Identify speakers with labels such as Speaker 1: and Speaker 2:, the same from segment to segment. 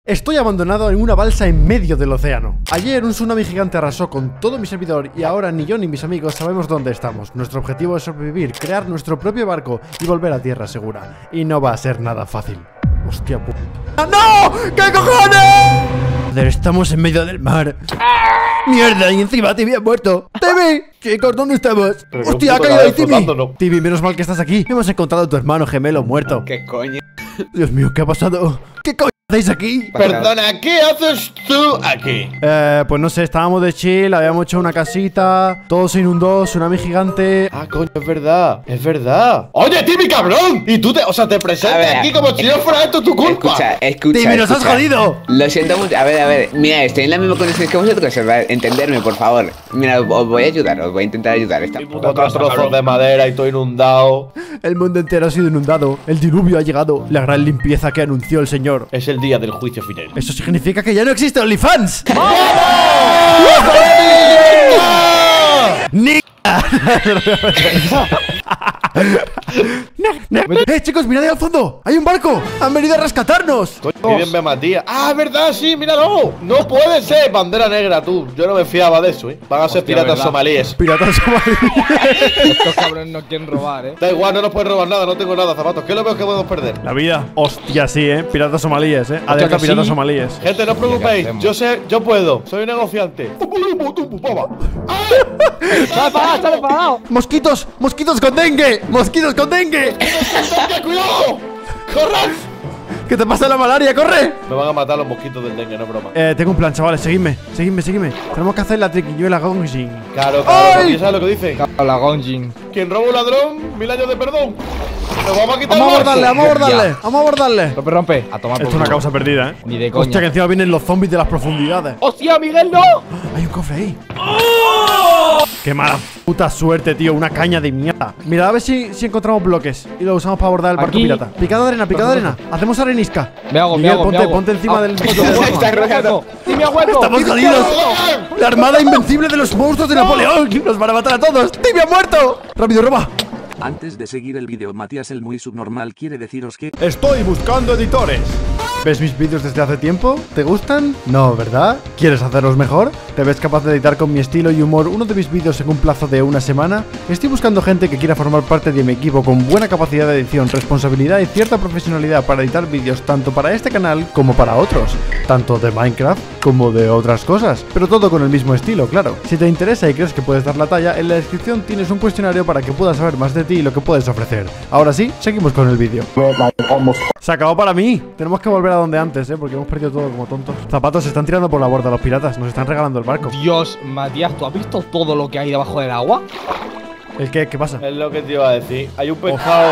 Speaker 1: Estoy abandonado en una balsa en medio del océano. Ayer un tsunami gigante arrasó con todo mi servidor y ahora ni yo ni mis amigos sabemos dónde estamos. Nuestro objetivo es sobrevivir, crear nuestro propio barco y volver a tierra segura. Y no va a ser nada fácil. Hostia puta. ¡No! ¿Qué cojones? Joder, estamos en medio del mar. ¡Mierda! Y encima Timmy ha muerto. ¡Timmy! Chicos, ¿dónde estamos? ¡Hostia, ha caído ahí Timmy! Timmy, menos mal que estás aquí. Hemos encontrado a tu hermano gemelo muerto.
Speaker 2: ¿Qué coño?
Speaker 1: Dios mío, ¿qué ha pasado? ¿Qué coño hacéis aquí?
Speaker 3: Perdona, ¿qué haces tú aquí?
Speaker 1: Pues no sé, estábamos de chill, habíamos hecho una casita, todo se inundó, tsunami gigante.
Speaker 3: Ah, coño, es verdad, es verdad. Oye, Timmy, cabrón. Y tú te presentas aquí como si no fuera esto tu culpa.
Speaker 2: Escucha.
Speaker 1: Timmy, nos has jodido.
Speaker 2: Lo siento mucho. A ver, mira, estoy en la misma condición que vosotros. Entenderme, por favor. Mira, os voy a ayudar, os voy a intentar ayudar.
Speaker 3: Otros trozos de madera y todo inundado.
Speaker 1: El mundo entero ha sido inundado, el diluvio ha llegado, la gran limpieza que anunció el señor.
Speaker 3: Es el día del juicio final.
Speaker 1: Eso significa que ya no existe OnlyFans. ¡Ni! Chicos, mirad ahí al fondo. Hay un barco. Han venido a rescatarnos.
Speaker 3: Miren, ve Matías. Ah, verdad, sí, míralo. No puede ser bandera negra, tú. Yo no me fiaba de eso, Van a ser piratas somalíes.
Speaker 1: Piratas somalíes.
Speaker 4: Estos cabrones no quieren robar,
Speaker 3: Da igual, no nos pueden robar nada, no tengo nada, zapatos. ¿Qué es lo peor que podemos perder?
Speaker 1: La vida. Hostia, sí, Piratas somalíes, Alerta, piratas somalíes.
Speaker 3: Gente, no os preocupéis. Yo sé, yo puedo. Soy un negociante.
Speaker 4: ¡Sale parado!
Speaker 1: ¡Mosquitos! ¡Mosquitos con dengue! ¡Mosquitos con dengue!
Speaker 3: ¡Cuidado! ¡Corran!
Speaker 1: ¿Qué te pasa la malaria? ¡Corre!
Speaker 3: Me van a matar los mosquitos del dengue, no es broma.
Speaker 1: Tengo un plan, chavales, seguidme. Tenemos que hacer la triquiñuela Gonjin.
Speaker 3: Claro, ¿sabes lo que dice?
Speaker 4: La Gonjin.
Speaker 3: Quien roba un ladrón, 1000 años de perdón. Nos vamos a quitar.
Speaker 1: Vamos a abordarle.
Speaker 4: Rompe. A tomar por
Speaker 1: Esto es una
Speaker 4: culo.
Speaker 1: causa perdida,
Speaker 4: Ni de coña.
Speaker 1: Hostia, que encima vienen los zombies de las profundidades.
Speaker 4: ¡Hostia, Miguel, no!
Speaker 1: Hay un cofre ahí. ¡Qué mala puta suerte, tío! Una caña de mierda. Mira, a ver si encontramos bloques y lo usamos para abordar el barco
Speaker 4: Aquí.
Speaker 1: pirata. Picado de arena. Hacemos arenisca.
Speaker 4: Me hago,
Speaker 1: Miguel,
Speaker 4: me hago.
Speaker 1: ponte encima del puto barco.
Speaker 4: ¡Dime a hueco!
Speaker 1: ¡Estamos jodidos! ¡La armada invencible de los monstruos de Napoleón! ¡Nos van a matar a todos! ¡Timmy ha muerto! ¡Rápido, roba!
Speaker 5: Antes de seguir el vídeo, Matías el muy subnormal quiere deciros que
Speaker 1: Estoy buscando editores. ¿Ves mis vídeos desde hace tiempo? ¿Te gustan? No, ¿verdad? ¿Quieres hacerlos mejor? ¿Te ves capaz de editar con mi estilo y humor uno de mis vídeos en un plazo de una semana? Estoy buscando gente que quiera formar parte de mi equipo con buena capacidad de edición, responsabilidad y cierta profesionalidad para editar vídeos tanto para este canal como para otros, tanto de Minecraft como de otras cosas, pero todo con el mismo estilo, claro. Si te interesa y crees que puedes dar la talla, en la descripción tienes un cuestionario para que puedas saber más de ti y lo que puedes ofrecer. Ahora sí, seguimos con el vídeo. Se acabó para mí. Tenemos que volver a donde antes, porque hemos perdido todo como tontos. Zapatos se están tirando por la borda los piratas. Nos están regalando el barco.
Speaker 4: Dios, Matías, ¿tú has visto todo lo que hay debajo del agua?
Speaker 1: ¿El qué? ¿Qué pasa?
Speaker 3: Es lo que te iba a decir. Hay un pescado.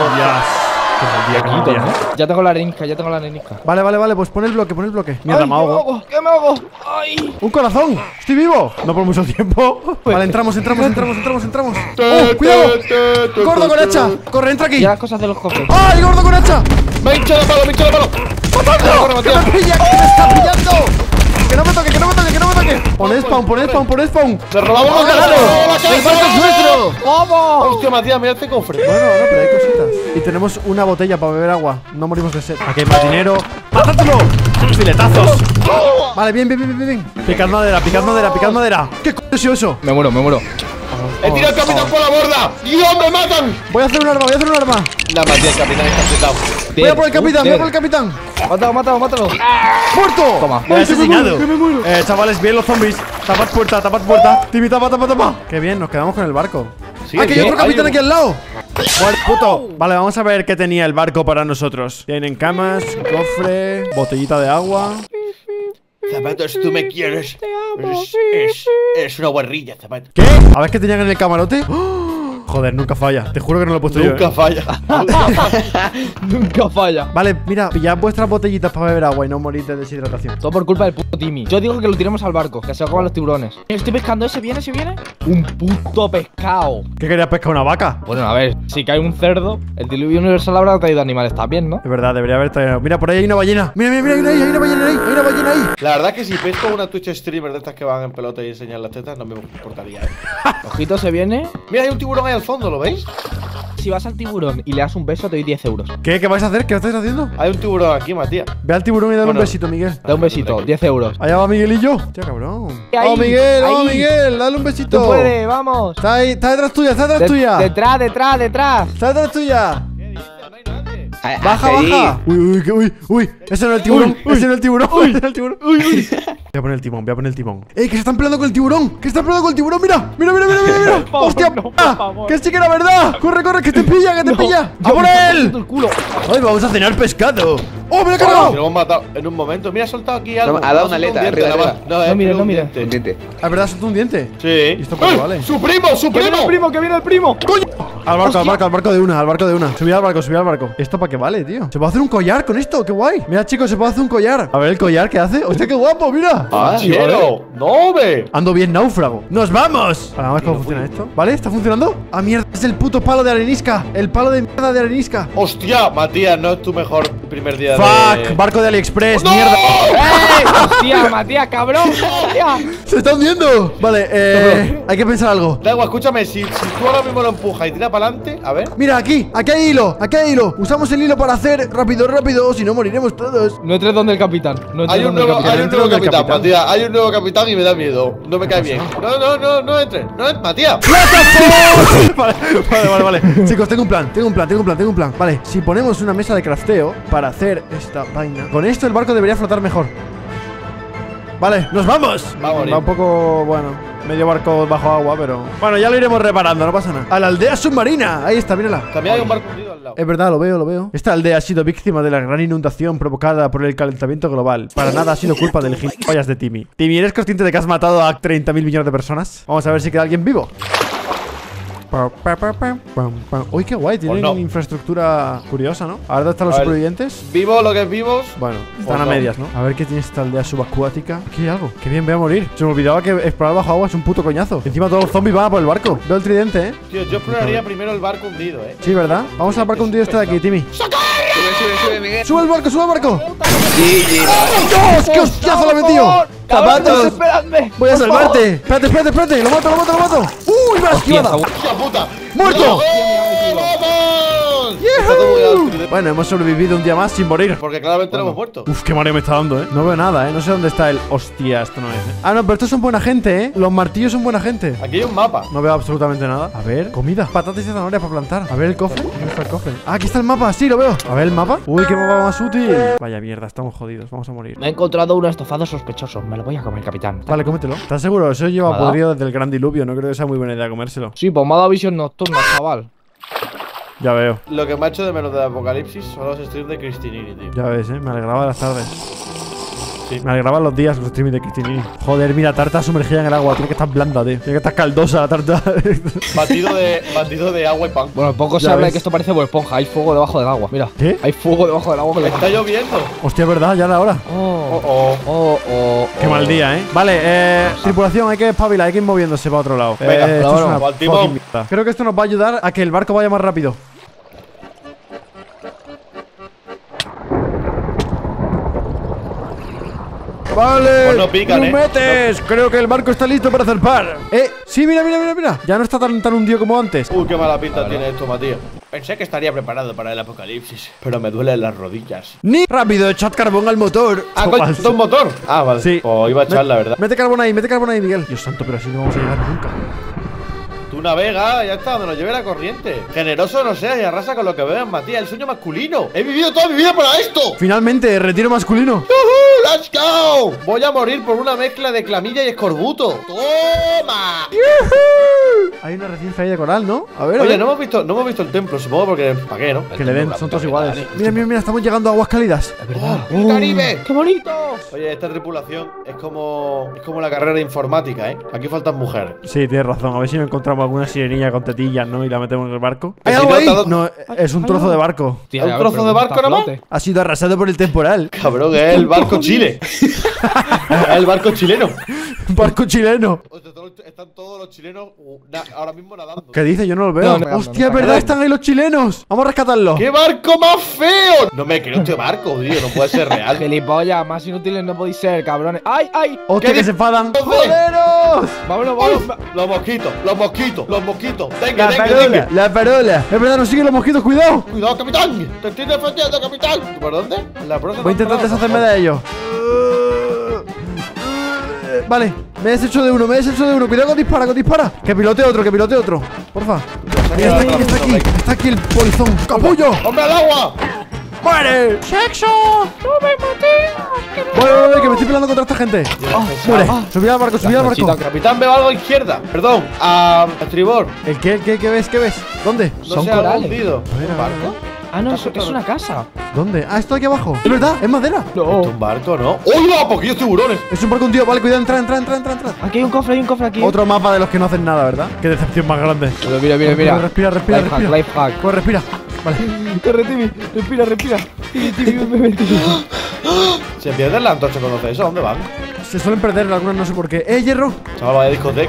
Speaker 4: Ya tengo la arenisca,
Speaker 1: Vale, pues pon el bloque, Mierda,
Speaker 4: Ay,
Speaker 1: me ahogo.
Speaker 4: ¿Qué me hago? ¡Ay!
Speaker 1: ¡Un corazón! ¡Estoy vivo! No por mucho tiempo. Vale, entramos. ¡Cuidado! ¡Gordo con hacha! ¡Corre, entra aquí!
Speaker 4: Ya las cosas de los cofres.
Speaker 1: ¡Ay, gordo con hacha!
Speaker 3: ¡Me ha hinchado la palo!
Speaker 1: ¡Matadlo! ¡Que me pilla! ¡Que me está pillando! ¡Que no me toque! Pon spawn.
Speaker 3: ¡Se robamos
Speaker 1: ¡Vamos,
Speaker 3: la
Speaker 1: ganado!
Speaker 3: casa!
Speaker 1: ¡El barco es nuestro!
Speaker 4: ¡Vamos!
Speaker 3: ¡Hostia, Matías, mira este cofre!
Speaker 1: Bueno, pero hay cositas. Y tenemos una botella para beber agua. No morimos de sed. Aquí hay más dinero. ¡Matátelo! ¡Filetazos! Vale, bien. Picad madera. ¿Qué coño ha sido eso?
Speaker 4: Me muero.
Speaker 3: ¡He tirado al capitán por la borda! ¡Dios, me matan!
Speaker 1: Voy a hacer un arma.
Speaker 3: La maté, el capitán está apretado.
Speaker 1: Voy a por el capitán.
Speaker 4: Mátalo.
Speaker 1: ¡Muerto!
Speaker 4: Toma.
Speaker 1: Me he asesinado. Chavales, bien los zombies. Tapad puerta. Timmy, tapa. Qué bien, nos quedamos con el barco.
Speaker 3: Sí,
Speaker 1: ¡Ah, que hay otro capitán aquí al lado!
Speaker 3: ¡Muere, puto!
Speaker 1: Vale, vamos a ver qué tenía el barco para nosotros. Tienen camas, cofre, botellita de agua.
Speaker 3: Zapatos, tú me quieres. Es una guarrilla, Zapatos.
Speaker 1: ¿Qué? A ver qué tenían en el camarote. ¡Oh! Joder, nunca falla. Te juro que no lo he puesto yo.
Speaker 3: Nunca falla.
Speaker 4: Nunca falla.
Speaker 1: Vale, mira, pillad vuestras botellitas para beber agua y no morir de deshidratación.
Speaker 4: Todo por culpa del puto Timmy. Yo digo que lo tiremos al barco, que se lo coman los tiburones. Estoy pescando, ¿ese viene? Un puto pescado.
Speaker 1: ¿Qué querías pescar? ¿Una vaca?
Speaker 4: Bueno, a ver, si cae un cerdo, el diluvio universal habrá traído animales también, ¿no?
Speaker 1: Es verdad, debería haber traído. Mira, por ahí hay una ballena. Mira, hay una ballena ahí.
Speaker 3: La verdad que si pesco una Twitch streamer de estas que van en pelota y enseñan las tetas, no me importaría,
Speaker 4: Ojito, se viene.
Speaker 3: Mira, hay un tiburón ahí al fondo, ¿lo veis?
Speaker 4: si vas al tiburón y le das un beso, te doy 10 euros.
Speaker 1: ¿Qué? ¿Qué vais a hacer? ¿Qué estáis haciendo?
Speaker 3: Hay un tiburón aquí, Matías.
Speaker 1: Ve al tiburón y dale un
Speaker 3: Bueno.
Speaker 1: besito, Miguel.
Speaker 4: Da un besito, 10 euros.
Speaker 1: Allá va Miguelillo. Tío, cabrón.
Speaker 4: Ahí,
Speaker 1: ¡Oh, Miguel! ¡Oh,
Speaker 4: ahí.
Speaker 1: Miguel! ¡Dale un besito!
Speaker 4: Tú puedes, vamos.
Speaker 1: Está ahí, está detrás tuya, está detrás tuya.
Speaker 4: Detrás, detrás, detrás.
Speaker 1: Está detrás tuya.
Speaker 3: ¿Qué dices? No hay nadie.
Speaker 1: Baja,
Speaker 2: Feliz.
Speaker 1: baja. Uy. Ese no es el tiburón. Ese no es el tiburón. Ese no es el tiburón. Voy a poner el timón, voy a poner el timón. ¡Ey, que se están peleando con el tiburón! ¡Que se están peleando con el tiburón! ¡Mira! ¡Mira!
Speaker 4: favor,
Speaker 1: ¡Hostia!
Speaker 4: no, por
Speaker 1: ¡Ah!
Speaker 4: favor.
Speaker 1: ¡Que sí que era verdad! ¡Corre, que te pilla, que te pilla! ¡A por él!
Speaker 4: El culo.
Speaker 1: ¡Ay, vamos a cenar pescado! ¡Oh, me lo he
Speaker 3: Si
Speaker 1: cargado!
Speaker 3: lo hemos matado en un momento. Mira, ha soltado aquí algo.
Speaker 2: Ha dado
Speaker 3: Ha
Speaker 2: una
Speaker 3: soltado
Speaker 2: aleta,
Speaker 3: un diente,
Speaker 2: arriba,
Speaker 3: nada más.
Speaker 2: arriba.
Speaker 3: No,
Speaker 4: No mires,
Speaker 3: un
Speaker 4: no mires.
Speaker 3: diente.
Speaker 2: Entiende.
Speaker 1: ¿Es verdad, soltó un diente?
Speaker 3: Sí.
Speaker 1: ¿Y esto por qué vale?
Speaker 3: ¡Su primo! ¡Su
Speaker 4: ¡Que viene
Speaker 3: primo!
Speaker 4: el primo, que viene el primo!
Speaker 1: Al barco de una. Subí al barco. ¿Esto para qué vale, tío? Se puede hacer un collar con esto, qué guay. Mira, chicos, se puede hacer un collar. A ver el collar que hace. Hostia, qué guapo, mira.
Speaker 2: Ah,
Speaker 3: ¡Chero! ¡No, ve!
Speaker 1: Ando bien náufrago. ¡Nos vamos! Ahora, vamos a ver cómo funciona esto. ¿Vale? ¿Está funcionando? ¡Ah, mierda! Es el puto palo de arenisca. El palo de mierda de arenisca.
Speaker 3: ¡Hostia! Matías, no es tu mejor primer día
Speaker 1: ¡Fuck!
Speaker 3: de...
Speaker 1: Barco de AliExpress,
Speaker 3: ¡No!
Speaker 1: mierda.
Speaker 4: ¡Ey! ¡Hostia, Matías, cabrón! ¡Hostia!
Speaker 1: ¡Se está hundiendo! Vale, hay que pensar algo.
Speaker 3: Da igual, escúchame, si tú ahora mismo lo empujas y tira para adelante, a ver.
Speaker 1: Mira, aquí hay hilo. Usamos el hilo para hacer rápido, si no moriremos todos.
Speaker 4: No entres donde el capitán. No entres
Speaker 3: Hay un
Speaker 4: donde el
Speaker 3: nuevo,
Speaker 4: capitán.
Speaker 1: Dentro del
Speaker 3: capitán,
Speaker 1: capitán.
Speaker 3: Matías. Hay un nuevo capitán y me da miedo. No me cae bien. No entres. No entres, Matías.
Speaker 1: Vale. Chicos, tengo un plan. Vale, si ponemos una mesa de crafteo para hacer esta vaina, con esto el barco debería flotar mejor. Vale, nos vamos.
Speaker 3: Va a morir.
Speaker 1: Va un poco, bueno, medio barco bajo agua, pero bueno, ya lo iremos reparando, no pasa nada. A la aldea submarina, ahí está, mírala.
Speaker 3: También hay un barco hundido al lado.
Speaker 1: Es verdad, lo veo. Esta aldea ha sido víctima de la gran inundación provocada por el calentamiento global. Para nada ha sido culpa del gilipollas de Timmy. Timmy, ¿eres consciente de que has matado a 30.000 millones de personas? Vamos a ver si queda alguien vivo. Uy, qué guay, tienen
Speaker 3: Pues no.
Speaker 1: infraestructura curiosa, ¿no? ¿Ahora dónde están los
Speaker 3: A ver.
Speaker 1: supervivientes?
Speaker 3: Vivo lo que es vivos.
Speaker 1: Bueno, están
Speaker 3: Pues
Speaker 1: a
Speaker 3: no.
Speaker 1: medias, ¿no? A ver qué tiene esta aldea subacuática. Aquí hay algo. Qué bien, voy a morir. Se me olvidaba que explorar bajo agua es un puto coñazo. Encima todos los zombies van a por el barco. Veo el tridente, ¿eh?
Speaker 3: Tío, yo exploraría primero el barco hundido,
Speaker 1: Sí, ¿verdad? Vamos al barco hundido este de aquí, Timmy.
Speaker 2: Sube, Miguel.
Speaker 1: ¡Sube al barco!
Speaker 2: Sí.
Speaker 1: ¡Dios! ¡Qué hostiazo le he metido! ¡Zapatos!
Speaker 4: ¡Esperadme!
Speaker 1: Voy a salvarte. Espérate. Lo mato. ¡Uy, me ha esquivado!
Speaker 3: ¡Hostia puta!
Speaker 1: ¡Muerto!
Speaker 3: ¡Vamos! Está todo muy alto.
Speaker 1: Bueno, hemos sobrevivido un día más sin morir.
Speaker 3: Porque claramente no hemos muerto.
Speaker 1: Uf, qué mareo me está dando, ¿eh? No veo nada, ¿eh? No sé dónde está el... Hostia, esto no es, ¿eh? Ah, no, pero estos son buena gente, ¿eh? Los martillos son buena gente.
Speaker 3: Aquí hay un mapa.
Speaker 1: No veo absolutamente nada. A ver, comida. Patatas y zanahorias para plantar. A ver el cofre. ¿Dónde está el cofre? Ah, aquí está el mapa. Sí, lo veo. A ver el mapa. Uy, qué mapa más útil. Vaya mierda, estamos jodidos. Vamos a morir.
Speaker 4: Me he encontrado un estofado sospechoso. Me lo voy a comer, capitán.
Speaker 1: Vale, cómetelo. ¿Estás seguro? Eso lleva
Speaker 4: Nada.
Speaker 1: podrido desde el gran diluvio. No creo que sea muy buena idea comérselo.
Speaker 4: Sí, pues me ha dado visión nocturna, chaval.
Speaker 1: Ya veo.
Speaker 3: Lo que me ha hecho de menos del apocalipsis son los streams de Cristinini, tío.
Speaker 1: Ya ves, Me alegraba las tardes.
Speaker 3: Sí.
Speaker 1: Me alegraban los días los streaming de Cristinini. Joder, mira, tarta sumergida en el agua. Tiene que estar blanda, tío. Tiene que estar caldosa la tarta.
Speaker 3: Batido de agua y pan.
Speaker 4: Bueno, poco se
Speaker 1: Ya
Speaker 4: habla de
Speaker 1: ves.
Speaker 4: que esto parece Bob Esponja. Hay fuego debajo del agua. Mira.
Speaker 1: ¿Qué?
Speaker 4: Hay fuego debajo del agua que le
Speaker 3: Está lloviendo.
Speaker 1: Hostia, es verdad, ya era hora. Qué mal día, ¿eh? Vale, tripulación, hay que espabilar, hay que ir moviéndose para otro lado.
Speaker 3: Venga,
Speaker 1: esto es
Speaker 3: vámonos,
Speaker 1: una
Speaker 3: al timón.
Speaker 1: fucking mierda. Creo que esto nos va a ayudar a que el barco vaya más rápido. Vale,
Speaker 3: Pues no pican,
Speaker 1: grumetes. Creo que el barco está listo para zarpar. Sí, mira. Ya no está tan hundido como antes.
Speaker 3: Uy, qué mala pinta tiene esto, Matías. Pensé que estaría preparado para el apocalipsis, pero me duelen las rodillas.
Speaker 1: Ni rápido, echad carbón al motor.
Speaker 3: Ah, coño, ¿esto es un motor? Ah, vale.
Speaker 1: Sí.
Speaker 3: Pues iba a echar, la verdad.
Speaker 1: Mete carbón ahí, Miguel. Dios santo, pero así no vamos a llegar nunca.
Speaker 3: Tú navega, ya está, donde nos lleve la corriente. Generoso no seas y arrasa con lo que veas, Matías. El sueño masculino. He vivido toda mi vida para esto.
Speaker 1: Finalmente, retiro masculino.
Speaker 3: ¡Yuhu! ¡Let's go! Voy a morir por una mezcla de clamilla y escorbuto. ¡Toma!
Speaker 1: Hay una recién salida de coral, ¿no? A ver, a
Speaker 3: Oye,
Speaker 1: ver.
Speaker 3: no hemos visto el templo, supongo, porque ¿para qué, no?
Speaker 1: Que le den, son todos iguales. Mira, estamos llegando a aguas cálidas.
Speaker 4: Es verdad.
Speaker 3: ¡El Caribe!
Speaker 4: ¡Qué bonito!
Speaker 3: Oye, esta tripulación es como la carrera de informática, ¿eh? Aquí faltan mujeres.
Speaker 1: Sí, tienes razón. A ver si nos encontramos alguna sirenilla con tetillas, ¿no? Y la metemos en el barco.
Speaker 3: Que
Speaker 1: ¿Hay
Speaker 3: si
Speaker 1: algo
Speaker 3: no,
Speaker 1: ahí?
Speaker 3: te ha dado-
Speaker 1: No, es un trozo de barco.
Speaker 4: Tía,
Speaker 3: ¿Un
Speaker 4: ya,
Speaker 3: trozo
Speaker 4: pero
Speaker 3: de barco
Speaker 4: está a
Speaker 3: nomás?
Speaker 4: flote.
Speaker 1: Ha sido arrasado por el temporal.
Speaker 3: Cabrón, es el barco Chile. Es el barco chileno.
Speaker 1: Barco chileno.
Speaker 3: Hostia, todo están todos los chilenos ahora mismo nadando.
Speaker 1: ¿Qué dice? Yo no lo veo.
Speaker 4: No,
Speaker 1: Hostia, es verdad, están ahí los chilenos. Vamos a rescatarlos.
Speaker 3: ¡Qué barco más feo! No me creo este barco, tío. No puede ser real.
Speaker 4: Gilipollas, más inútiles no podéis ser, cabrones. ¡Ay, ay!
Speaker 1: Hostia,
Speaker 3: ¿Qué
Speaker 1: que se enfadan.
Speaker 3: Joder.
Speaker 1: ¡Joderos!
Speaker 4: Vámonos, vámonos.
Speaker 3: Los mosquitos, los mosquitos, los mosquitos. Tenga,
Speaker 1: La
Speaker 3: tenga,
Speaker 1: parola,
Speaker 3: tenga.
Speaker 1: la parola. Es verdad, nos siguen los mosquitos, cuidado.
Speaker 3: Cuidado, capitán. Te estoy defendiendo, capitán. ¿Por dónde? En la próxima
Speaker 1: Voy a intentar deshacerme de ellos. Vale, me he deshecho de uno, Cuidado con dispara, Que pilote otro, porfa. Mira, está aquí el polizón. ¡Capullo!
Speaker 3: ¡Hombre al agua!
Speaker 1: ¡Muere! ¡Sexo! Voy, que me estoy peleando contra esta gente. Muere. Subí al barco,
Speaker 3: Capitán, veo algo a izquierda. Perdón, a estribor.
Speaker 1: ¿El qué? ¿Qué ves? ¿Dónde?
Speaker 3: No
Speaker 4: Son
Speaker 3: sé, algo
Speaker 4: corales.
Speaker 3: hundido.
Speaker 1: A ver,
Speaker 3: ¿Un barco?
Speaker 4: Ah, no, es una casa.
Speaker 1: ¿Dónde? Ah, esto aquí abajo. Es verdad, es madera.
Speaker 4: No.
Speaker 3: ¿Un barco, no? ¡Uy, no! ¡Poquillos tiburones!
Speaker 1: Es un barco hundido. Vale, cuidado, entra.
Speaker 4: Aquí hay un cofre aquí.
Speaker 1: Otro mapa de los que no hacen nada, ¿verdad? Qué decepción más grande.
Speaker 4: Mira.
Speaker 1: Respira.
Speaker 4: Life hack.
Speaker 1: Corre, respira. Vale.
Speaker 4: Corre, Timmy. Respira. Timmy.
Speaker 3: Se pierden la antorcha cuando hace eso. ¿A dónde van?
Speaker 1: Se suelen perder algunos, no sé por qué. ¡Hierro!
Speaker 3: Chaval, vaya discoteca.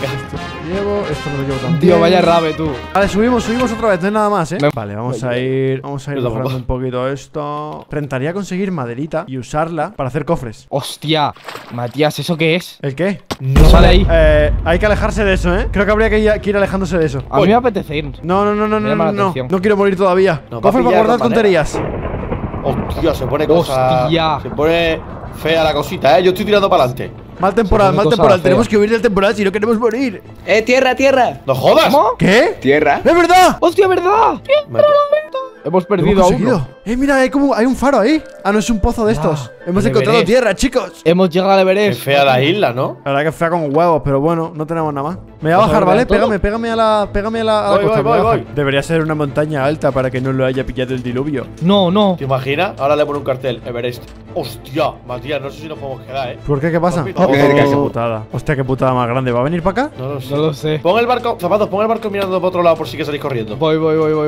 Speaker 1: Esto no lo llevo también.
Speaker 4: Tío, vaya rave, tú.
Speaker 1: Vale, subimos otra vez, no hay nada más, ¿eh?
Speaker 4: Me-
Speaker 1: Vale, vamos a ir
Speaker 3: Yo
Speaker 1: mejorando
Speaker 3: tampoco.
Speaker 1: un poquito esto. Rentaría conseguir maderita y usarla para hacer cofres.
Speaker 4: Hostia, Matías, ¿eso qué es?
Speaker 1: ¿El qué?
Speaker 3: No
Speaker 4: Sale ahí.
Speaker 1: Hay que alejarse de eso, ¿eh? Creo que habría que ir alejándose de eso.
Speaker 4: A mí me apetece ir.
Speaker 1: No,
Speaker 4: Me llama la atención.
Speaker 1: no quiero morir todavía.
Speaker 3: Nos va a
Speaker 1: Cofre para
Speaker 3: pillar
Speaker 1: guardar
Speaker 3: con madera.
Speaker 1: tonterías.
Speaker 3: Hostia, se pone cosa.
Speaker 4: Hostia.
Speaker 3: Se pone fea la cosita, Yo estoy tirando para adelante.
Speaker 1: Mal temporal,
Speaker 4: Se
Speaker 1: mal
Speaker 4: pone cosa
Speaker 1: temporal.
Speaker 4: fea.
Speaker 1: Tenemos que huir del temporal si no queremos morir.
Speaker 2: Tierra.
Speaker 3: ¡No jodas!
Speaker 4: ¿Cómo?
Speaker 1: ¿Qué?
Speaker 2: Tierra.
Speaker 1: ¡Es verdad!
Speaker 4: ¡Hostia, verdad!
Speaker 3: Me-
Speaker 4: Hemos
Speaker 1: Lo
Speaker 4: perdido
Speaker 1: hemos
Speaker 4: a uno.
Speaker 1: conseguido. Mira, hay un faro ahí. Ah, no, es un pozo de estos. Hemos
Speaker 4: el
Speaker 1: encontrado
Speaker 4: Everest.
Speaker 1: tierra, chicos.
Speaker 4: Hemos llegado al
Speaker 3: Es
Speaker 4: Everest.
Speaker 3: fea la isla, ¿no?
Speaker 1: La verdad que es fea con huevos, pero bueno, no tenemos nada más. Me voy a
Speaker 4: ¿Vas a
Speaker 1: bajar,
Speaker 4: volver
Speaker 1: ¿vale?
Speaker 4: a todo?
Speaker 1: Pégame a la
Speaker 3: Voy,
Speaker 1: costa.
Speaker 3: voy,
Speaker 1: me bajo.
Speaker 3: voy.
Speaker 1: Debería ser una montaña alta para que no lo haya pillado el diluvio.
Speaker 4: No.
Speaker 3: ¿Te imaginas? Ahora le pone un cartel, Everest. Hostia, Matías, no sé si nos podemos quedar,
Speaker 1: ¿Por qué? ¿Qué pasa?
Speaker 3: Papito,
Speaker 1: Oh,
Speaker 2: verga.
Speaker 1: qué putada. Hostia, qué putada más grande. ¿Va a venir para acá?
Speaker 3: No lo sé.
Speaker 4: No lo sé.
Speaker 3: Pon el barco, zapatos, pon el barco mirando para otro lado por si que salís corriendo.
Speaker 4: Voy.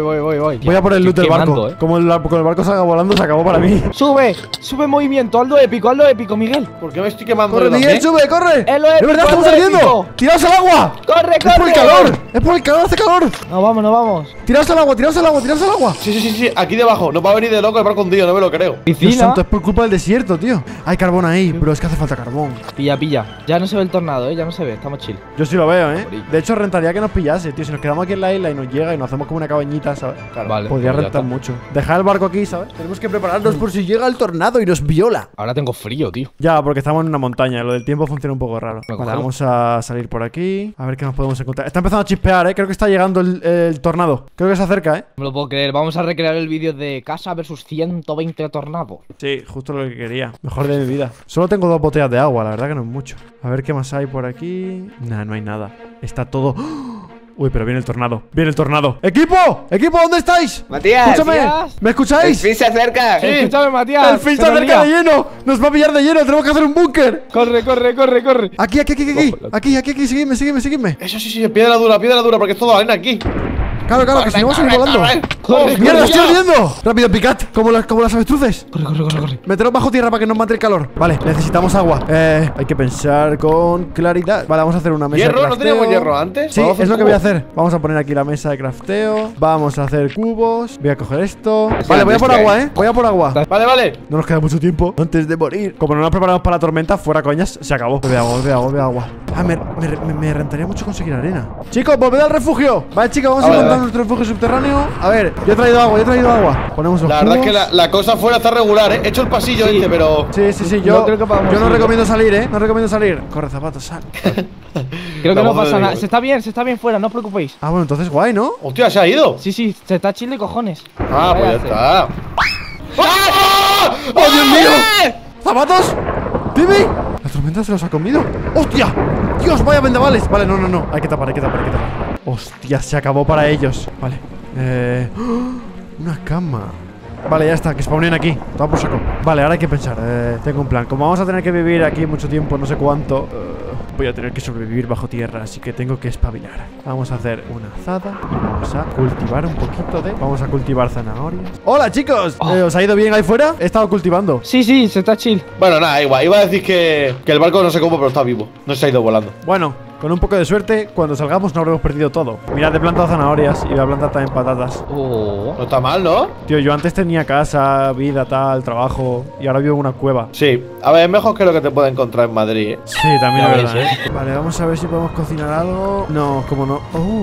Speaker 1: Voy a por el loot del barco.
Speaker 4: Quemando,
Speaker 1: Como el barco salga volando, se acabó para mí.
Speaker 4: Sube movimiento, hazlo épico, Miguel.
Speaker 3: ¿Por qué me estoy quemando?
Speaker 1: ¡Corre,
Speaker 3: yo
Speaker 1: Miguel,
Speaker 3: también?
Speaker 1: sube, corre!
Speaker 4: Es lo
Speaker 1: ¡De
Speaker 4: épico,
Speaker 1: verdad,
Speaker 4: es
Speaker 1: estamos
Speaker 4: lo
Speaker 1: ardiendo!
Speaker 4: épico.
Speaker 1: ¡Tiraos al agua!
Speaker 4: ¡Corre!
Speaker 1: ¡Es por el calor! ¡Es por el calor, hace calor!
Speaker 4: No vamos.
Speaker 1: ¡Tiraos al agua!
Speaker 3: Sí, aquí debajo. Nos va a venir de loco el barco hundido, no me lo creo.
Speaker 1: Dios
Speaker 4: Piscina.
Speaker 1: santo, es por culpa del desierto, tío. Hay carbón ahí, bro, es que hace falta carbón.
Speaker 4: Pilla. Ya no se ve el tornado, ya no se ve, estamos chill.
Speaker 1: Yo sí lo veo,
Speaker 4: Morí.
Speaker 1: De hecho, rentaría que nos pillase, tío. Si nos quedamos aquí en la isla y nos llega y nos hacemos como una cabañita, ¿sabes?
Speaker 3: Claro.
Speaker 4: Vale.
Speaker 1: Podría
Speaker 4: pues ya
Speaker 1: rentar
Speaker 4: está.
Speaker 1: mucho. Dejar el barco aquí, ¿sabes? Tenemos que prepararnos por si llega el tornado y nos viola.
Speaker 4: Ahora tengo frío, tío.
Speaker 1: Ya, porque estamos en una montaña. Lo del tiempo funciona un poco raro.
Speaker 4: Me
Speaker 1: Vale,
Speaker 4: congelo.
Speaker 1: vamos a salir por aquí. A ver qué nos podemos encontrar. Está empezando a chispear, Creo que está llegando el tornado. Creo que se acerca,
Speaker 4: No me lo puedo creer. Vamos a recrear el vídeo de casa versus 120 tornados.
Speaker 1: Sí, justo lo que quería. Mejor de mi vida. Solo tengo 2 botellas de agua, la verdad que no es mucho. A ver qué más hay por aquí. Nah, no hay nada. Está todo. Uy, pero viene el tornado. ¡Equipo! ¿Dónde estáis?
Speaker 2: Matías.
Speaker 1: ¡Escúchame!
Speaker 4: Matías.
Speaker 1: ¿Me
Speaker 2: El
Speaker 1: escucháis?
Speaker 2: fin se acerca.
Speaker 4: Escúchame, Matías.
Speaker 1: ¡El fin se
Speaker 4: se nos
Speaker 1: acerca de
Speaker 4: lía.
Speaker 1: lleno! ¡Nos va a pillar de lleno! ¡Tenemos que hacer un búnker!
Speaker 4: Corre.
Speaker 1: Aquí. Seguidme.
Speaker 3: Eso sí, piedra dura, porque es todo arena aquí.
Speaker 1: Claro, que si no vamos a ir volando.
Speaker 4: Corre,
Speaker 1: ¡Mierda,
Speaker 3: ya.
Speaker 1: estoy ardiendo! Rápido, picad, como las avestruces.
Speaker 4: Corre.
Speaker 1: Meteros bajo tierra para que nos mate el calor. Vale, necesitamos agua. Hay que pensar con claridad. Vale, vamos a hacer una mesa de
Speaker 3: ¿Hierro?
Speaker 1: crafteo.
Speaker 3: ¿No teníamos hierro antes?
Speaker 1: Sí,
Speaker 3: Vamos a hacer
Speaker 1: es lo que voy a
Speaker 3: cubo.
Speaker 1: hacer. Vamos a poner aquí la mesa de crafteo. Vamos a hacer cubos. Voy a coger esto.
Speaker 2: Sí,
Speaker 1: Vale, voy a
Speaker 2: antes
Speaker 1: por
Speaker 2: que
Speaker 1: agua,
Speaker 2: hay.
Speaker 1: Voy a por agua.
Speaker 3: Vale.
Speaker 1: No nos queda mucho tiempo antes de morir. Como no nos preparamos para la tormenta, fuera coñas, se acabó. Bebe agua. Ah, me rentaría mucho conseguir arena. Chicos, volved al refugio. Vale, chicos, vamos a
Speaker 3: Vale,
Speaker 1: encontrar
Speaker 3: vale.
Speaker 1: nuestro refugio subterráneo. A ver, yo he traído agua. Ponemos los
Speaker 3: La verdad es que
Speaker 1: cubos.
Speaker 3: la cosa afuera está regular, He hecho el pasillo pero…
Speaker 1: Sí,
Speaker 4: No
Speaker 1: yo
Speaker 4: creo que podamos
Speaker 1: no
Speaker 4: ir.
Speaker 1: recomiendo salir, No recomiendo salir. Corre, zapatos, sal.
Speaker 4: Creo que no
Speaker 3: Vamos a
Speaker 4: pasa
Speaker 3: ver,
Speaker 4: nada.
Speaker 3: digo.
Speaker 4: Se está bien fuera, no os preocupéis.
Speaker 1: Ah, bueno, entonces guay, ¿no?
Speaker 3: ¡Hostia, se ha ido!
Speaker 4: Sí, se está chill de cojones.
Speaker 3: Ah, pues ya está.
Speaker 1: ¡Oh, Dios mío! ¿Zapatos? ¿Timmy? La tormenta se los ha comido. ¡Hostia! ¡Dios, vaya vendavales! Vale, no. Hay que tapar. Hostia, se acabó para ellos. Vale. Una cama. Vale, ya está, que spawnen aquí. Toma por saco. Vale, ahora hay que pensar. Tengo un plan. Como vamos a tener que vivir aquí mucho tiempo, no sé cuánto, voy a tener que sobrevivir bajo tierra, así que tengo que espabilar. Vamos a hacer una azada y vamos a cultivar un poquito de… Vamos a cultivar zanahorias. ¡Hola, chicos! ¿Os ha ido bien ahí fuera? He estado cultivando.
Speaker 4: Sí, se está chill.
Speaker 3: Bueno, nada, igual. Iba a decir que el barco no sé cómo, pero está vivo. No se ha ido volando.
Speaker 1: Bueno, Con un poco de suerte, cuando salgamos no habremos perdido todo. Mirad, he plantado zanahorias y voy a plantar también patatas.
Speaker 4: Oh.
Speaker 3: No está mal, ¿no?
Speaker 1: Tío, yo antes tenía casa, vida, tal, trabajo, y ahora vivo en una cueva.
Speaker 3: Sí. A ver, es mejor que lo que te puede encontrar en Madrid, ¿eh?
Speaker 1: Sí, también
Speaker 4: Ya
Speaker 1: es
Speaker 4: ves,
Speaker 1: verdad, ¿eh? Vale, vamos a ver si podemos cocinar algo. No, como no.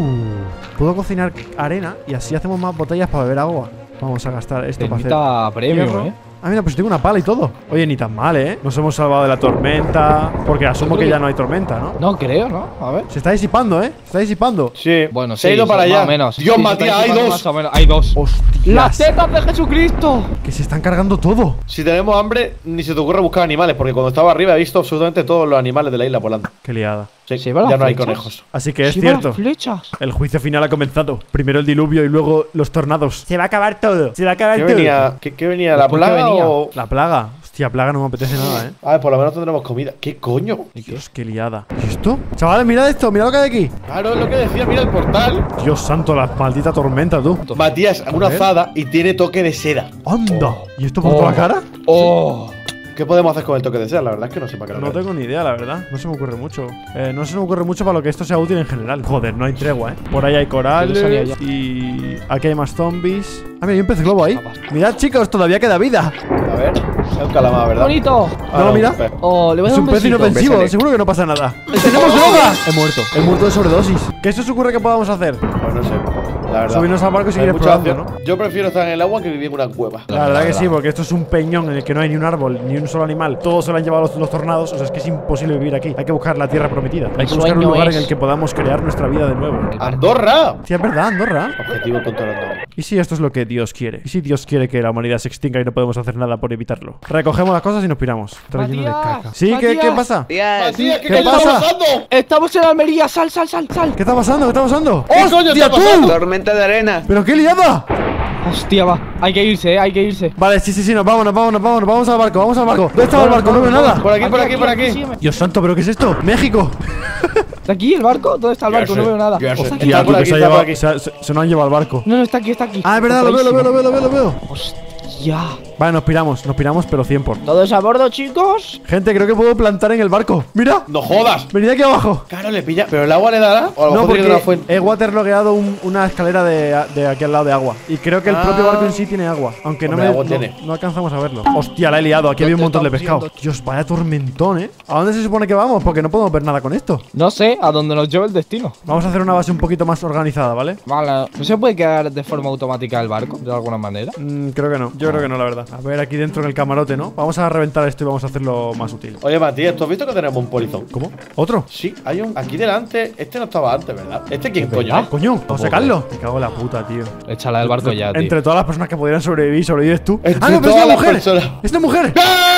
Speaker 1: Puedo cocinar arena y así hacemos más botellas para beber agua. Vamos a gastar esto para hacer
Speaker 4: Necesita premium,
Speaker 1: hierro.
Speaker 4: ¿eh?
Speaker 1: Ah, mira, pues tengo una pala y todo. Oye, ni tan mal, ¿eh? Nos hemos salvado de la tormenta. Porque asumo que ya no hay tormenta, ¿no?
Speaker 4: No creo, ¿no? A ver.
Speaker 1: Se está disipando, ¿eh? Se está disipando.
Speaker 3: Sí.
Speaker 4: Bueno,
Speaker 3: se ha ido para
Speaker 4: más
Speaker 3: allá.
Speaker 4: o menos.
Speaker 3: Dios,
Speaker 4: Sí,
Speaker 3: Matías, hay dos.
Speaker 4: más o menos. Hay dos.
Speaker 1: ¡Hostias!
Speaker 4: ¡Las tetas de Jesucristo!
Speaker 1: Que se están cargando todo.
Speaker 3: Si tenemos hambre, ni se te ocurre buscar animales, porque cuando estaba arriba he visto absolutamente todos los animales de la isla volando.
Speaker 1: Qué liada.
Speaker 3: Sí,
Speaker 4: ¿Se lleva
Speaker 3: ya
Speaker 4: las
Speaker 3: no hay
Speaker 4: flechas?
Speaker 3: conejos.
Speaker 1: Así que es
Speaker 4: ¡Se llevan
Speaker 1: cierto.
Speaker 4: las flechas!
Speaker 1: El juicio final ha comenzado. Primero el diluvio y luego los tornados. Se va a acabar todo. Se va a acabar
Speaker 3: ¿Qué
Speaker 1: todo.
Speaker 3: venía? ¿Qué venía? ¿La
Speaker 4: Después, ¿qué
Speaker 3: plaga
Speaker 4: venía?
Speaker 3: o...?
Speaker 1: La plaga. Hostia, plaga no me apetece nada, ¿eh?
Speaker 3: A ver, por lo menos tendremos comida. ¿Qué coño?
Speaker 1: Dios, qué liada. ¿Y esto? Chavales, mirad esto. Mirad lo que hay aquí.
Speaker 3: Claro, es lo que decía, mira el portal.
Speaker 1: Dios santo, la maldita tormenta, tú.
Speaker 3: Matías, una
Speaker 1: ver.
Speaker 3: azada y tiene toque de seda.
Speaker 1: ¡Anda! ¿Y esto por toda la cara?
Speaker 4: ¡Oh!
Speaker 3: ¿Qué podemos hacer con el toque de seda? La verdad es que no sé para qué lo
Speaker 1: No
Speaker 3: quiero.
Speaker 1: tengo ni idea, la verdad. No se me ocurre mucho. No se me ocurre mucho para lo que esto sea útil en general. Joder, no hay tregua, ¿eh? Por ahí hay corales
Speaker 4: salía ya.
Speaker 1: y aquí hay más zombies. Ah, mira, hay un pez globo ahí. Mirad, chicos, todavía queda vida.
Speaker 3: A ver, es un calamar, ¿verdad?
Speaker 4: ¡Bonito!
Speaker 3: Ah,
Speaker 1: No, mira.
Speaker 3: un pez.
Speaker 4: Oh, le voy a
Speaker 1: Es
Speaker 4: dar
Speaker 1: un
Speaker 4: un
Speaker 1: pez
Speaker 4: besito.
Speaker 1: inofensivo,
Speaker 2: Bésale.
Speaker 1: seguro que no pasa nada. ¡Tenemos droga! He muerto. He muerto de sobredosis. ¿Qué se os ocurre que podamos hacer?
Speaker 3: Pues no sé, la verdad.
Speaker 1: Subirnos al barco y seguir
Speaker 3: Hay mucha
Speaker 1: explorando,
Speaker 3: opción.
Speaker 1: ¿no?
Speaker 3: Yo prefiero estar en el agua que vivir en una cueva.
Speaker 1: La verdad que sí, porque esto es un peñón en el que no hay ni un árbol, ni un solo animal. Todos se lo han llevado los tornados, o sea, es que es imposible vivir aquí. Hay que buscar la tierra prometida. Hay que buscar un
Speaker 4: sueño
Speaker 1: lugar
Speaker 4: es-
Speaker 1: en el que podamos crear nuestra vida de nuevo.
Speaker 3: ¡Andorra!
Speaker 1: Sí, es verdad, Andorra.
Speaker 3: Objetivo contra Andorra.
Speaker 1: ¿Y si esto es lo que Dios quiere? ¿Y si Dios quiere que la humanidad se extinga y no podemos hacer nada por evitarlo? Recogemos las cosas y nos piramos. Está lleno de
Speaker 4: Matías,
Speaker 1: caca. ¿Sí? ¿Qué
Speaker 4: Matías.
Speaker 1: pasa?
Speaker 2: Matías,
Speaker 3: Matías,
Speaker 1: ¿qué
Speaker 3: ¿qué coño
Speaker 1: pasa?
Speaker 3: está pasando?
Speaker 4: ¡Estamos en Almería! ¡Sal!
Speaker 1: ¿Qué está pasando? ¿Qué está pasando?
Speaker 3: ¿Qué coño
Speaker 1: ¡Hostia,
Speaker 3: está
Speaker 1: tú!
Speaker 3: pasando?
Speaker 2: tormenta de arena.
Speaker 1: ¡Pero qué liada!
Speaker 4: ¡Hostia, va! Hay que irse, hay que irse.
Speaker 1: Vale, sí, vámonos. Vamos al barco, ¿Dónde estaba el barco? No veo nada.
Speaker 3: Por aquí.
Speaker 4: sígueme.
Speaker 1: Dios santo, ¿pero qué es esto? ¡México!
Speaker 4: ¿Está aquí el barco? ¿Dónde está el
Speaker 3: Ya
Speaker 4: barco?
Speaker 3: sé,
Speaker 4: No veo nada.
Speaker 3: ya sé.
Speaker 4: Hostia,
Speaker 3: Está por aquí,
Speaker 1: se,
Speaker 3: está por aquí.
Speaker 1: se nos han llevado al barco.
Speaker 4: No, está aquí, está aquí.
Speaker 1: Ah, es verdad, lo veo.
Speaker 4: Hostia.
Speaker 1: Vale, nos piramos, pero 100 por.
Speaker 4: ¿Todos a bordo, chicos?
Speaker 1: Gente, creo que puedo plantar en el barco. ¡Mira!
Speaker 3: ¡No jodas!
Speaker 1: Venid aquí abajo.
Speaker 3: Claro, le pilla. ¿Pero el agua le dará? O a lo
Speaker 1: No,
Speaker 3: mejor tiene una
Speaker 1: porque
Speaker 3: fuente.
Speaker 1: he waterlogueado una escalera de aquí al lado de agua. Y creo que el propio
Speaker 3: Ah.
Speaker 1: barco en sí tiene agua. Aunque
Speaker 3: Hombre, agua
Speaker 1: no
Speaker 3: tiene.
Speaker 1: no alcanzamos a verlo. Hostia, la he liado. Aquí había un montón de
Speaker 4: estamos
Speaker 1: pescado.
Speaker 4: yendo?
Speaker 1: Dios, vaya tormentón, ¿eh? ¿A dónde se supone que vamos? Porque no podemos ver nada con esto.
Speaker 4: No sé, a dónde nos lleva el destino.
Speaker 1: Vamos a hacer una base un poquito más organizada, ¿vale?
Speaker 4: Vale. ¿No se puede quedar de forma automática el barco? De alguna manera.
Speaker 1: Creo que no. Yo creo que no, la verdad. A ver, aquí dentro en el camarote, ¿no? Vamos a reventar esto y vamos a hacerlo más útil.
Speaker 3: Oye, Matías, ¿tú has visto que tenemos un polizón?
Speaker 1: ¿Cómo? ¿Otro?
Speaker 3: Sí, hay un. Aquí delante. Este no estaba antes, ¿verdad? ¿Este quién coño?
Speaker 1: Ah,
Speaker 3: es?
Speaker 1: coño, vamos a sacarlo. Me cago en la puta, tío.
Speaker 4: Échala del barco ya, tío.
Speaker 1: Entre todas las personas que pudieran sobrevivir, sobrevives tú.
Speaker 3: Entre
Speaker 1: ¡Ah, no, pero es
Speaker 3: todas
Speaker 1: una
Speaker 3: las
Speaker 1: mujer!
Speaker 3: personas.
Speaker 1: ¡Es una mujer!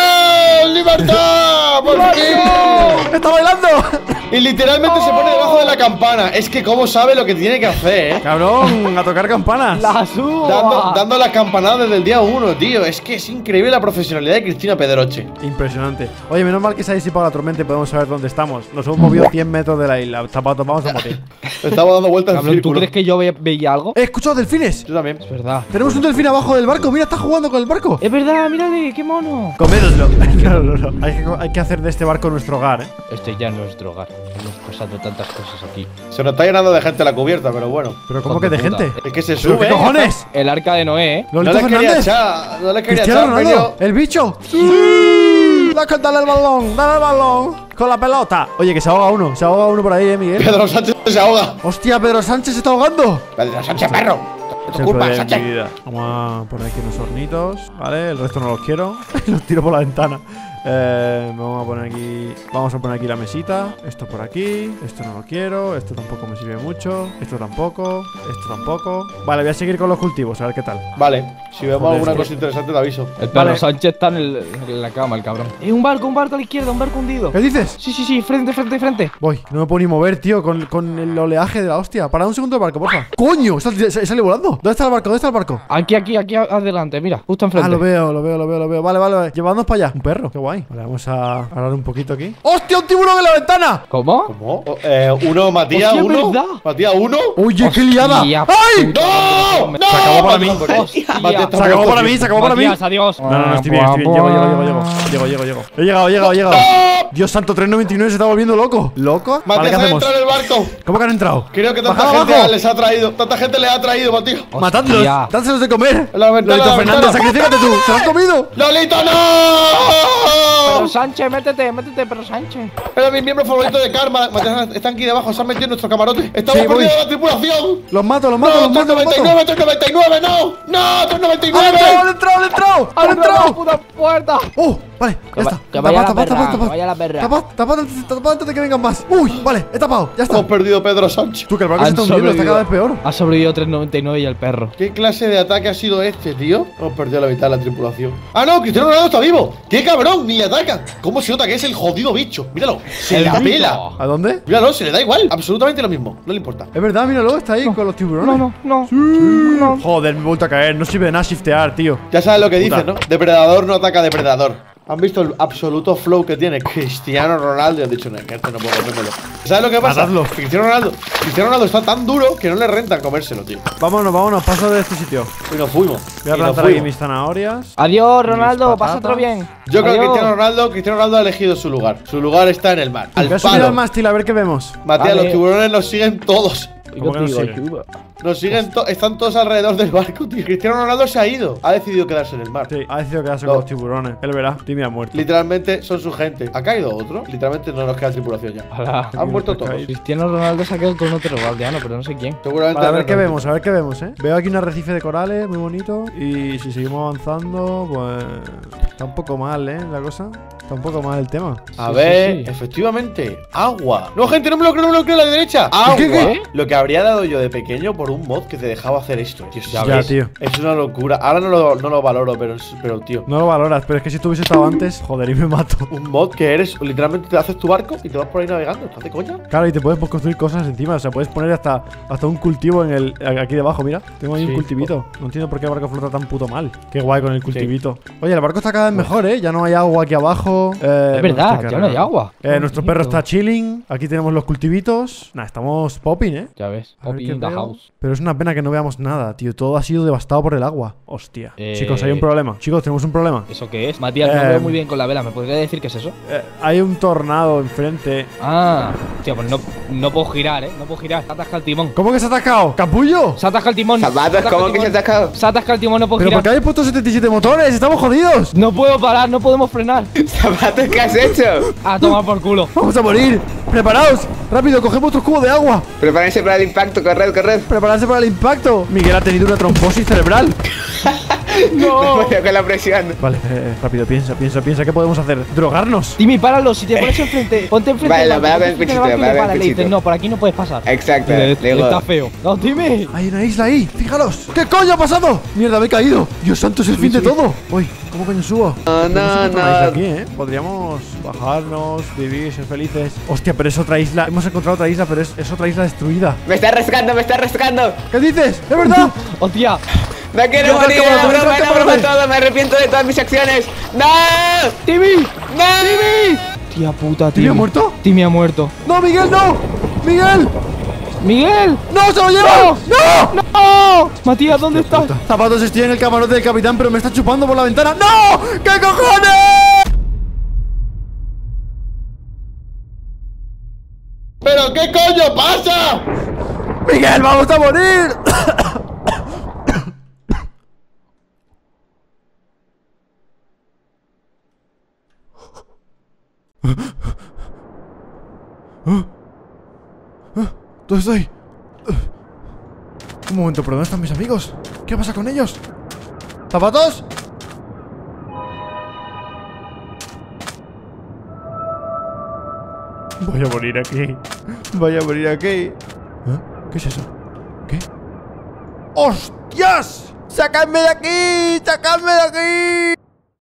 Speaker 3: ¡Eh! ¡Libertad! ¡Por fin!
Speaker 1: ¡Está bailando!
Speaker 3: Y literalmente se pone debajo de la campana. Es que cómo sabe lo que tiene que hacer,
Speaker 1: Cabrón, a tocar campanas.
Speaker 4: ¡La suba!
Speaker 3: Dando las campanadas desde el día 1, tío. Es que es increíble la profesionalidad de Cristina Pedroche.
Speaker 1: Impresionante. Oye, menos mal que se ha disipado la tormenta y podemos saber dónde estamos. Nos hemos movido 100 metros de la isla. Zapatos, vamos a morir.
Speaker 3: Estaba dando vueltas en
Speaker 4: Cabrón, ¿tú
Speaker 3: círculo.
Speaker 4: crees que yo veía algo?
Speaker 1: Escucha los delfines.
Speaker 3: Yo también.
Speaker 4: Es verdad.
Speaker 1: Tenemos un delfín abajo del barco. Mira, está jugando con el barco.
Speaker 4: Es verdad, mírale, qué mono.
Speaker 1: Comédoslo. No. Hay que hacer de este barco nuestro hogar, ¿eh?
Speaker 4: Este ya no es drogar. Hemos pasado tantas cosas aquí.
Speaker 3: Se nos está llenando de gente la cubierta, pero bueno.
Speaker 1: Pero ¿cómo
Speaker 4: Hijo
Speaker 1: que
Speaker 4: de
Speaker 1: de
Speaker 4: puta.
Speaker 1: gente?
Speaker 3: Es que se
Speaker 1: ¿Pero
Speaker 3: sube.
Speaker 1: qué cojones?
Speaker 4: El arca de Noé, ¿eh?
Speaker 3: No
Speaker 1: Lolito
Speaker 3: le quería
Speaker 1: Fernández.
Speaker 3: echar. No le quería
Speaker 1: Cristiano
Speaker 3: echar,
Speaker 1: Ronaldo.
Speaker 3: pero.
Speaker 1: El bicho. Dale el balón. Dale el balón. Con la pelota. Oye, que se ahoga uno. Se ahoga uno por ahí, Miguel.
Speaker 3: Pedro Sánchez se ahoga.
Speaker 1: Hostia, Pedro Sánchez se está ahogando.
Speaker 3: Pedro Sánchez, perro. Es
Speaker 1: Es
Speaker 3: tu
Speaker 1: el
Speaker 3: culpa,
Speaker 1: poder de
Speaker 3: Sánchez.
Speaker 1: mi vida. Vamos a poner aquí unos hornitos. Vale, el resto no los quiero. Los tiro por la ventana. Vamos a poner aquí la mesita. Esto por aquí. Esto no lo quiero. Esto tampoco me sirve mucho. Esto tampoco. Esto tampoco. Vale, voy a seguir con los cultivos, a ver qué tal.
Speaker 3: Vale, si vemos
Speaker 1: Joder,
Speaker 3: alguna
Speaker 1: es que-
Speaker 3: cosa interesante te aviso.
Speaker 4: El perro
Speaker 1: Vale.
Speaker 4: Sánchez está en la cama, el cabrón. Un barco a la izquierda, un barco hundido.
Speaker 1: ¿Qué dices?
Speaker 4: Sí, frente.
Speaker 1: Voy, no me puedo ni mover, tío, con el oleaje de la hostia. Para un segundo el barco, porfa. ¡Coño! Sale volando. ¿Dónde está el barco? ¿Dónde está el barco?
Speaker 4: Aquí adelante, mira, justo enfrente.
Speaker 1: Ah, lo veo. Vale. Llevadnos para allá. Un perro, qué guay. Vale, vamos a hablar un poquito aquí. ¡Hostia, un tiburón en la ventana!
Speaker 4: ¿Cómo?
Speaker 3: ¿Cómo? Uno, Matías,
Speaker 4: Hostia,
Speaker 3: uno.
Speaker 4: ¿verdad?
Speaker 3: Matías, uno.
Speaker 1: ¡Oye, qué liada!
Speaker 4: Hostia,
Speaker 1: ¡Ay!
Speaker 4: puta.
Speaker 3: ¡No! ¡No!
Speaker 1: Se acabó para mí.
Speaker 4: Hostia.
Speaker 3: Matías está
Speaker 1: Se acabó
Speaker 3: muerto,
Speaker 1: para mí,
Speaker 3: tío.
Speaker 1: se acabó para mí.
Speaker 4: Matías, adiós.
Speaker 1: No, estoy bien. Llego. He llegado.
Speaker 3: ¡No!
Speaker 1: Dios santo, 399 se está volviendo loco. ¿Loco? Vale,
Speaker 3: Matías,
Speaker 1: ¿qué
Speaker 3: han
Speaker 1: hacemos?
Speaker 3: entrado en el barco.
Speaker 1: ¿Cómo que han entrado?
Speaker 3: Creo que tanta
Speaker 1: Bajad
Speaker 3: gente
Speaker 1: abajo.
Speaker 3: les ha traído. Tanta gente les ha traído, Matías.
Speaker 1: Matadlos,
Speaker 4: Hostia.
Speaker 1: dánselos de comer.
Speaker 3: La ventana,
Speaker 1: Lolito
Speaker 3: la
Speaker 1: Fernández,
Speaker 3: ventana.
Speaker 1: sacrifícate tú. ¿Se lo han comido?
Speaker 3: ¡Lolito,
Speaker 4: Pero
Speaker 3: no!
Speaker 4: Sánchez, métete, Pero Sánchez.
Speaker 3: Era mi miembro favorito de Karma. Matías, están aquí debajo, se han metido en nuestro camarote. Estamos
Speaker 1: Sí, voy.
Speaker 3: perdiendo la tripulación.
Speaker 1: Los mato, los
Speaker 3: No,
Speaker 1: mato, los mato, los mato.
Speaker 3: 399, 399, no. No,
Speaker 1: ¡Han
Speaker 3: 399.
Speaker 1: entrado, han entrado, han entrado! ¡Han
Speaker 4: ¡Abre la
Speaker 1: entrado!
Speaker 4: puta puerta!
Speaker 1: Vale, ya está.
Speaker 4: que vaya la
Speaker 1: Tapad,
Speaker 4: perra,
Speaker 1: tapad, tapad.
Speaker 4: que vaya la perra.
Speaker 1: Tapad antes de que vengan más. Uy, vale, he tapado, ya está.
Speaker 3: Hemos perdido a Pedro Sánchez.
Speaker 1: Tú, que el barco se está hundiendo, está cada vez peor.
Speaker 4: Ha sobrevivido 399 y el perro.
Speaker 3: ¿Qué clase de ataque ha sido este, tío? Hemos perdido la mitad de la tripulación. ¡Ah, no! ¡Cristiano Ronaldo está vivo! ¡Qué cabrón! ¡Ni le ataca! ¿Cómo se nota que es el jodido bicho? Míralo, se la pela.
Speaker 1: ¿A dónde?
Speaker 3: Míralo, se le da igual. Absolutamente lo mismo. No le importa.
Speaker 1: Es verdad, míralo, está ahí con los tiburones.
Speaker 4: No.
Speaker 1: Joder, me he vuelto a caer, no sirve de nada shiftear, tío.
Speaker 3: Ya sabes lo que dicen,
Speaker 1: Puta.
Speaker 3: ¿no? Depredador no ataca depredador. ¿Han visto el absoluto flow que tiene Cristiano Ronaldo? Y han dicho, no, que este no puedo comérmelo. ¿Sabes lo que pasa?
Speaker 1: Matadlo.
Speaker 3: Cristiano Ronaldo está tan duro que no le renta comérselo, tío.
Speaker 1: Vámonos, paso de este sitio.
Speaker 3: Y nos fuimos.
Speaker 1: Voy a
Speaker 3: Y nos
Speaker 1: plantar aquí
Speaker 3: fuimos.
Speaker 1: mis zanahorias.
Speaker 4: Adiós, Ronaldo,
Speaker 1: Mis
Speaker 4: pasa otro
Speaker 1: patatas.
Speaker 4: bien.
Speaker 3: Yo creo que
Speaker 4: Adiós.
Speaker 3: Cristiano Ronaldo ha elegido su lugar. Su lugar está en el mar. Al
Speaker 1: Voy a subir
Speaker 3: palo.
Speaker 1: al mástil a ver qué vemos.
Speaker 3: Matías,
Speaker 4: Vale.
Speaker 3: los tiburones nos siguen todos.
Speaker 1: ¿Cómo que nos sigue?
Speaker 3: Nos siguen, están todos alrededor del barco, tío. Cristiano Ronaldo se ha ido. Ha decidido quedarse en el mar.
Speaker 1: Sí, ha decidido quedarse
Speaker 3: No.
Speaker 1: con los tiburones. Él verá, Timmy ha muerto.
Speaker 3: Literalmente son su gente. ¿Ha caído otro? Literalmente no nos queda tripulación ya.
Speaker 4: Ojalá.
Speaker 3: Han muerto
Speaker 1: está
Speaker 3: todos.
Speaker 1: caído.
Speaker 4: Cristiano Ronaldo se ha quedado con otro guardiano, pero no sé quién.
Speaker 3: Seguramente.
Speaker 1: Vale, a ver qué
Speaker 3: Ronaldo.
Speaker 1: vemos, a ver qué vemos, Veo aquí un arrecife de corales muy bonito. Y si seguimos avanzando, pues. Está un poco mal, la cosa. Está un poco mal el tema.
Speaker 3: A
Speaker 4: Sí,
Speaker 3: ver,
Speaker 4: sí, sí.
Speaker 3: efectivamente, agua. No, gente, no me lo creo, a la derecha. Agua.
Speaker 1: ¿Qué?
Speaker 3: Lo que habría dado yo de pequeño por un mod que te dejaba hacer esto. Tío,
Speaker 1: Ya,
Speaker 3: es,
Speaker 1: tío.
Speaker 3: Es una locura. Ahora no lo valoro, pero tío.
Speaker 1: No lo valoras, pero es que si tú hubiese estado antes, joder, y me mato.
Speaker 3: Un mod que eres, literalmente te haces tu barco y te vas por ahí navegando. ¿Estás de coña?
Speaker 1: Claro, y te puedes construir cosas encima. O sea, puedes poner hasta un cultivo en aquí debajo, mira. Tengo ahí
Speaker 3: Sí.
Speaker 1: un cultivito. No entiendo por qué el barco flota tan puto mal. Qué guay con el cultivito. Oye, el barco está cada vez mejor, Ya no hay agua aquí abajo.
Speaker 4: Es verdad, ya no hay agua.
Speaker 1: Nuestro perro está chilling. Aquí tenemos los cultivitos. Nah, estamos popping,
Speaker 4: Ya ves.
Speaker 1: A ver
Speaker 4: Poppy
Speaker 1: qué
Speaker 4: in the
Speaker 1: veo.
Speaker 4: house.
Speaker 1: Pero es una pena que no veamos nada, tío. Todo ha sido devastado por el agua. Hostia.
Speaker 4: Eh,
Speaker 1: Chicos, hay un problema. Chicos, tenemos un problema.
Speaker 4: ¿Eso qué es? Matías, no veo muy bien con la vela. ¿Me podría decir qué es eso?
Speaker 1: Hay un tornado enfrente.
Speaker 4: Ah, tío, pues no puedo girar, No puedo girar. Se atasca el timón.
Speaker 1: ¿Cómo que se ha atascado? ¡Capullo!
Speaker 4: Se atasca el timón.
Speaker 2: Zapatos, ¿cómo que se ha atacado?
Speaker 4: Se atasca el timón, no puedo
Speaker 1: ¿Pero por
Speaker 4: girar.
Speaker 1: qué habéis puesto 77 motores? ¡Estamos jodidos!
Speaker 4: No puedo parar, no podemos frenar.
Speaker 2: ¿Zapatos qué has hecho?
Speaker 4: A tomar por culo.
Speaker 1: ¡Vamos a morir! ¡Preparaos! ¡Rápido! ¡Coged vuestros cubos de agua!
Speaker 2: Prepárense para el impacto, corred.
Speaker 1: ¡Prepararse para el impacto! Miguel ha tenido una trombosis cerebral.
Speaker 2: No. Con la presión.
Speaker 1: Vale, rápido, piensa. ¿Qué podemos hacer? ¿Drogarnos?
Speaker 4: Timmy, páralo. Si te pones enfrente, ponte enfrente.
Speaker 2: Vale,
Speaker 4: del barco,
Speaker 2: para
Speaker 4: ponte
Speaker 2: el
Speaker 4: enfrente
Speaker 2: pinchito,
Speaker 4: del barco y
Speaker 2: para
Speaker 4: le
Speaker 2: el
Speaker 4: paras, le dices,
Speaker 2: pinchito.
Speaker 4: no, por aquí no puedes pasar.
Speaker 2: Exacto.
Speaker 4: Está
Speaker 2: Digo,
Speaker 4: feo. No, Timmy.
Speaker 1: Hay una isla ahí, fijaros. ¿Qué coño ha pasado? Mierda, me he caído. Dios santo, es el fin de todo. Uy, ¿cómo coño subo?
Speaker 2: No,
Speaker 1: Tenemos
Speaker 2: no,
Speaker 1: otra isla
Speaker 2: no.
Speaker 1: aquí, Podríamos bajarnos, vivir, ser felices. Hostia, pero es otra isla. Hemos encontrado otra isla, pero es otra isla destruida.
Speaker 2: Me está rascando.
Speaker 1: ¿Qué dices? ¿Es verdad?
Speaker 4: Hostia.
Speaker 2: No quiero
Speaker 1: Yo,
Speaker 2: morir,
Speaker 1: cámara,
Speaker 2: la broma
Speaker 1: cámara.
Speaker 2: todo. Me arrepiento de todas mis acciones. ¡No!
Speaker 4: Timmy.
Speaker 2: ¡No!
Speaker 4: Tía puta,
Speaker 1: ¿Timmy
Speaker 4: Timmy.
Speaker 1: ha muerto?
Speaker 4: Timmy ha muerto.
Speaker 1: ¡No, Miguel, no! ¡Miguel!
Speaker 4: ¡Miguel!
Speaker 1: ¡No, se lo lleva! ¡No!
Speaker 4: ¡No! Matías, ¿dónde estás?
Speaker 1: Zapatos, estoy en el camarote del capitán, pero me está chupando por la ventana. ¡No! ¿Qué cojones?
Speaker 3: ¿Pero qué coño pasa?
Speaker 1: ¡Miguel, vamos a morir! ¿Dónde estoy? Un momento, ¿pero dónde están mis amigos? ¿Qué pasa con ellos? ¿Zapatos? Voy a morir aquí. Voy a morir aquí. ¿Qué es eso? ¿Qué? ¡Hostias! ¡Sacadme de aquí! ¡Sacadme de aquí!